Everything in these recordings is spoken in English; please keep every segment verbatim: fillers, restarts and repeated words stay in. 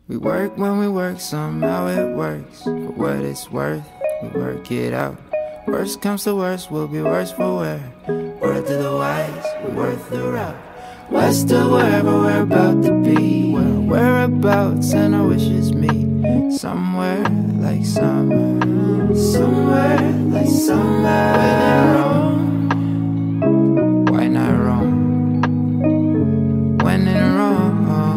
We work when we work, somehow it works. For what it's worth, we work it out. Worst comes to worst, we'll be worse for wear. Word to the wise, we're worth the route. West of wherever we're about to be, where whereabouts and our wishes meet. Somewhere like summer, somewhere like summer. Why not wrong? When in Rome,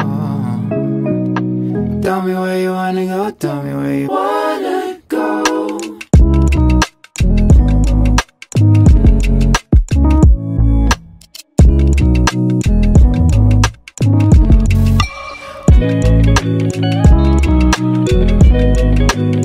tell me where you wanna go, tell me where you wanna go. Thank you.